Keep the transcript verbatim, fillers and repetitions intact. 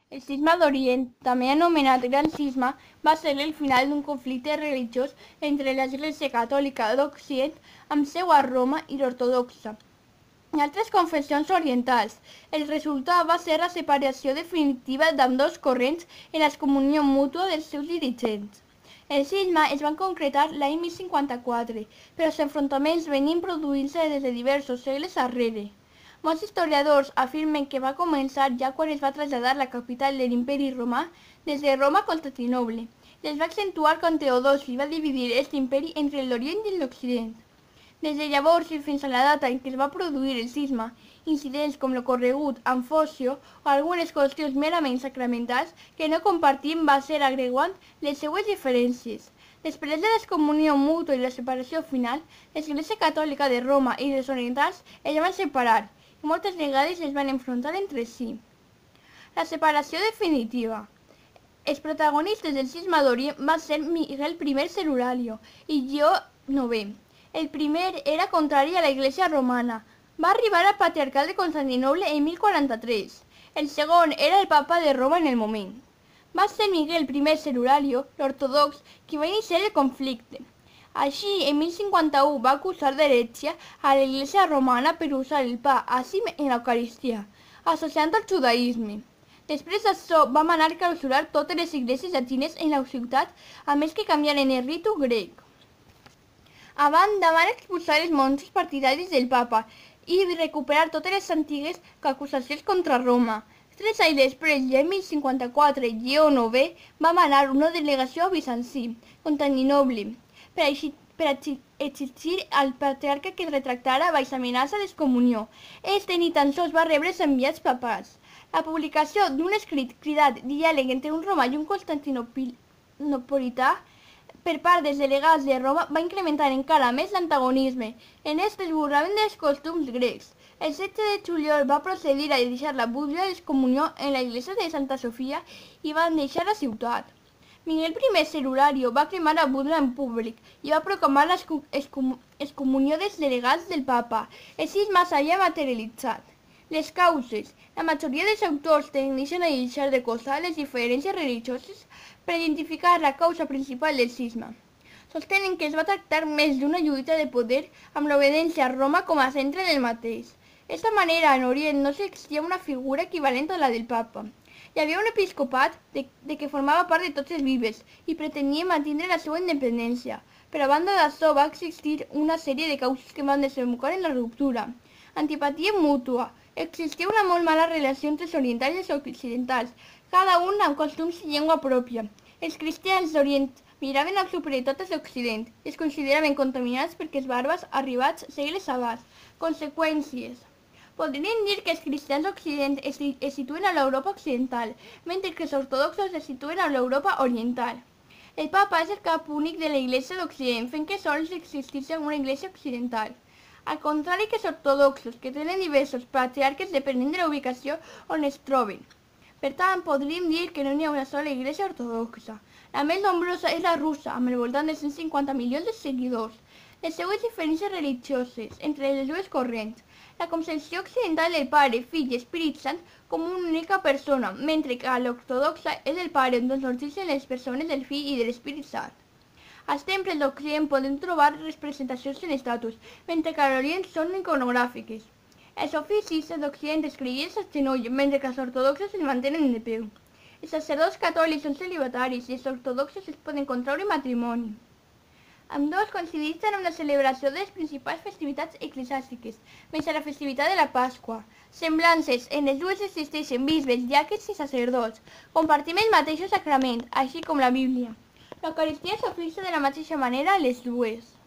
El cisma d'Orient, també anomenat Gran Cisma, va ser el final d'un conflicte religiós entre l'Església Catòlica d'Occident, amb seu a Roma, i l'ortodoxa i altres confessions orientals. El resultat va ser la separació definitiva d'ambdós corrents i l'excomunió mútua dels seus dirigents. El cisma es va concretar l'any mil cinquanta-quatre, però els enfrontaments venien produint-se des de diversos segles arrere. Molts historiadors afirmen que va començar ja quan es va traslladar la capital de l'imperi romà des de Roma a Constantinoble, i es va accentuar quan Teodosi va dividir aquest imperi entre l'Orient i l'Occident. Des de llavors i fins a la data en què es va produir el cisma, incidents com l'ocorregut amb Focio o algunes qüestions merament sacramentals que no compartim va ser agreguant les seues diferències. Després de l'excomunió mútua i la separació final, l'Església Catòlica de Roma i els orientals es van separar, i moltes vegades es van enfrontar entre si. La separació definitiva. Els protagonistes del cisma d'Orient van ser Miguel primer Cerulario i Lleó novè. El primer era contrari a la Iglesia romana. Va arribar al patriarcat de Constantinoble en mil quaranta-tres. El segon era el papa de Roma en el moment. Va ser Miguel primer Cerulario, l'ortodox, qui va iniciar el conflicte. Així, en mil cinquanta-u va acusar d'herència a l'Església romana per usar el pa àcim en l'Eucaristia, associant al judaïsme. Després d'això, va manar clausurar totes les esglésies llatines en la ciutat, a més que canviaren el ritu grec. A banda, van expulsar els monjos partidaris del papa i recuperar totes les antigues acusacions contra Roma. Tres anys després, ja en mil cinquanta-quatre, Lleó novè va manar una delegació a Bizancí, Constantinoble, per a exigir al patriarca que es retractara baix amenaça d'excomunió. Este ni tan sols va rebre els enviats papals. La publicació d'un escrit cridat Diàleg entre un romà i un constantinopolità per part dels delegats de Roma va incrementar encara més l'antagonisme. En este es burlaven dels costums grecs. El setze de juliol va procedir a deixar la bústia d'excomunió en la iglesia de Santa Sofia i van deixar la ciutat. Miguel primer Cerulario va cremar la bústia en públic i va proclamar l'excomunió dels delegats del papa. El cisma s'havia materialitzat. Les causes. La majoria dels autors tendeixen a deixar de costar les diferències religioses per identificar la causa principal del cisma. Sostenen que es va tractar més d'una lluita de poder amb l'obediència a Roma com a centre del mateix. D'esta manera, en Orient no existia una figura equivalent a la del papa. Hi havia un episcopat de, de què formava part de tots els vives i pretenia mantenir la seva independència. Per a banda d'això va existir una sèrie de causes que van desembocar en la ruptura. Antipatia mútua. Existia una molt mala relació entre els orientals i els occidentals, cada un amb costums i llengua pròpia. Els cristians d'Orient miraven amb superioritat als d'Occident i es consideraven contaminats perquè els bàrbars arribats segles abans. Conseqüències. Podríem dir que els cristians d'Occident es situen a l'Europa occidental, mentre que els ortodoxos es situen a l'Europa oriental. El papa és el cap únic de la Iglesia d'Occident, fent que sols existís una Iglesia occidental. Al contrari que els ortodoxos, que tenen diversos patriarques depenent de la ubicació on es troben. Per tant, podríem dir que no hi ha una sola Iglesia ortodoxa. La més nombrosa és la russa, amb al voltant de cent cinquanta milions de seguidors. Les seues diferències religioses entre les dues corrents. La concepció occidental del Pare, Fill i Espírit Sant com una única persona, mentre que a l'ortodoxa és el Pare on sorgeixen les persones del Fill i de l'Espírit Sant. Als temples d'Occident podem trobar representacions en estatus, mentre que a l'Orient són iconogràfiques. Els oficis d'Occident es creients s'agenollen, mentre que els ortodoxos es mantenen de peu. Els sacerdots catòlics són celibataris i els ortodoxos es poden contraure matrimoni. Ambdós coincideixen amb la celebració de les principals festivitats eclesiàstiques, menys a la festivitat de la Pasqua. Semblances. En les dues existeixen bisbes, diaques i sacerdots. Compartim el mateix sacrament, així com la Bíblia. L'Eucaristia s'oficia de la mateixa manera a les dues.